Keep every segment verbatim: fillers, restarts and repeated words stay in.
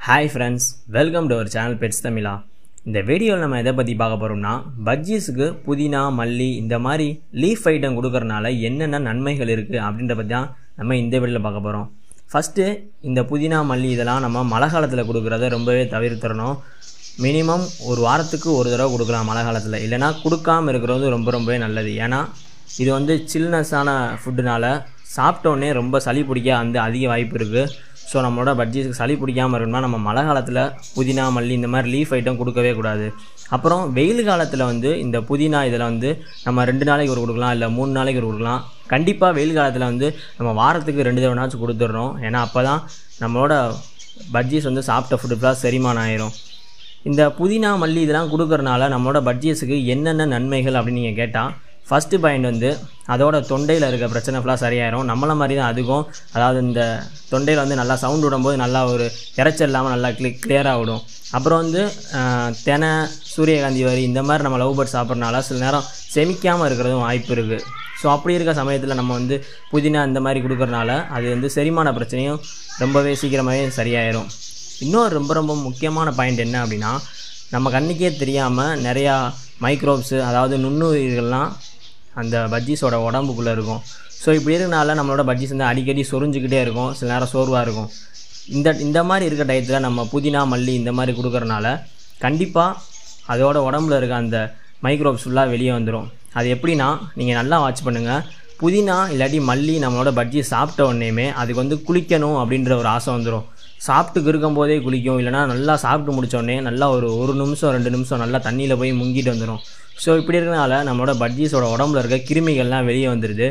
Hi friends, welcome to our channel Pets Tamila. இந்த வீடியோல நம்ம எதை பத்தி பார்க்க போறோம்னா பஜ்ஜீஸ்க்கு புதினா மல்லி இந்த மாதிரி லீஃப் ஐட்டம் கொடுக்கறனால என்னென்ன நன்மைகள் இருக்கு அப்படிங்கறத பத்தி தான் நம்ம இந்த வீடியோல பார்க்க போறோம். ஃபர்ஸ்ட் இந்த புதினா மல்லி இதெல்லாம் நம்ம மழை காலத்துல கொடுக்கறத ரொம்பவே தவிர்த்தறணும். மினிமம் ஒரு வாரத்துக்கு ஒரு தடவை கொடுக்கலாம் மழை காலத்துல. இல்லனா கொடுக்காம இருக்குறது ரொம்ப ரொம்பவே நல்லது. ஏனா இது வந்து சில்னஸான ஃபுட்னால சாப்பிட்டோனே ரொம்ப சளி பிடிக்க அந்த அதிக வாய்ப்பு இருக்கு. ஸோ நம்மளோட பஜ்ஜீஸ்க்கு சளி பிடிக்காமல் இருக்கணும்னா நம்ம மழை காலத்தில் புதினா மல்லி இந்த மாதிரி லீஃப் ஐட்டம் கொடுக்கவே கூடாது. அப்புறம் வெயில் காலத்தில் வந்து இந்த புதினா இதில் வந்து நம்ம ரெண்டு நாளைக்கு ஒரு கொடுக்கலாம், இல்லை மூணு நாளைக்கு ஒரு கொடுக்கலாம். கண்டிப்பாக வெயில் காலத்தில் வந்து நம்ம வாரத்துக்கு ரெண்டு தடவைனாச்சும் கொடுத்துட்றோம். ஏன்னா அப்போ தான் நம்மளோட பஜ்ஜீஸ் வந்து சாப்பிட்ட ஃபுட்டு ஃபுல்லாக செரிமானம் ஆயிரும். இந்த புதினா மல்லி இதெல்லாம் கொடுக்கறனால நம்மளோட பஜ்ஜீஸுக்கு என்னென்ன நன்மைகள் அப்படின்னு நீங்கள் கேட்டால், ஃபஸ்ட்டு பாயிண்ட் வந்து அதோட தொண்டையில் இருக்க பிரச்சனை ஃபுல்லாக சரியாயிரும். நம்மள மாதிரி தான் அதுக்கும், அதாவது இந்த தொண்டையில் வந்து நல்லா சவுண்ட் விடும்போது நல்லா ஒரு இறைச்சல் இல்லாமல் நல்லா கிளி கிளியராக விடும். அப்புறம் வந்து தெனை சூரியகாந்தி வரி இந்த மாதிரி நம்ம லவ் பேர்ட் சாப்பிட்றனால சில நேரம் செமிக்காமல் இருக்கிறதும் வாய்ப்பு இருக்குது. ஸோ அப்படி இருக்க சமயத்தில் நம்ம வந்து புதினா இந்த மாதிரி கொடுக்கறனால அது வந்து செரிமான பிரச்சனையும் ரொம்பவே சீக்கிரமாகவே சரியாயிரும். இன்னொரு ரொம்ப ரொம்ப முக்கியமான பாயிண்ட் என்ன அப்படின்னா, நம்ம கண்ணுக்கே தெரியாமல் நிறையா மைக்ரோப்ஸு, அதாவது நுண்ணுயிர்கள்லாம் அந்த பஜ்ஜீஸோட உடம்புக்குள்ளே இருக்கும். ஸோ இப்படி இருக்கனால நம்மளோட பஜ்ஜீஸ் வந்து அடிக்கடி சொரிஞ்சிக்கிட்டே இருக்கும், சில நேரம் சோர்வாக இருக்கும். இந்த இந்த மாதிரி இருக்க டயத்தில் நம்ம புதினா மல்லி இந்த மாதிரி கொடுக்கறனால கண்டிப்பாக அதோட உடம்புல இருக்க அந்த மைக்ரோப்ஸ் ஃபுல்லாக வெளியே வந்துடும். அது எப்படின்னா, நீங்கள் நல்லா வாட்ச் பண்ணுங்கள். புதினா இல்லாட்டி மல்லி நம்மளோட பஜ்ஜி சாப்பிட்ட உடனேயுமே அதுக்கு வந்து குளிக்கணும் அப்படின்ற ஒரு ஆசை வந்துடும். சாப்பிட்டுக்கு இருக்கும்போதே குளிக்கும், இல்லைனா நல்லா சாப்பிட்டு முடித்தோடனே நல்லா ஒரு ஒரு நிமிஷம் ரெண்டு நிமிஷம் நல்லா தண்ணியில் போய் முங்கிட்டு வந்துடும். ஸோ இப்படி இருக்கிறனால நம்மளோட பஜ்ஜீஸோட உடம்புல இருக்க கிருமிகள்லாம் வெளியே வந்துடுது.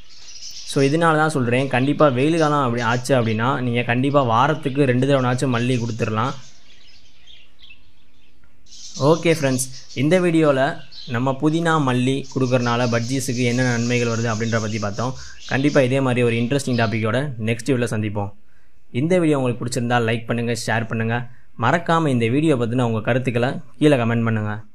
ஸோ இதனால தான் சொல்கிறேன், கண்டிப்பாக வெயில் காலம் அப்படி ஆச்சு அப்படின்னா நீங்கள் கண்டிப்பாக வாரத்துக்கு ரெண்டு தடவைனாச்சும் மல்லி கொடுத்துடலாம். ஓகே ஃப்ரெண்ட்ஸ், இந்த வீடியோவில் நம்ம புதினா மல்லி கொடுக்கறனால பஜ்ஜீஸுக்கு என்ன நன்மைகள் வருது அப்படின்ற பற்றி பார்த்தோம். கண்டிப்பாக இதே மாதிரி ஒரு இன்ட்ரெஸ்டிங் டாப்பிக்கோட நெக்ஸ்ட் வீடியோவில் சந்திப்போம். இந்த வீடியோ உங்களுக்கு பிடிச்சிருந்தால் லைக் பண்ணுங்கள், ஷேர் பண்ணுங்கள். மறக்காமல் இந்த வீடியோ பற்றின உங்கள் கருத்துக்களை கீழே கமெண்ட் பண்ணுங்கள்.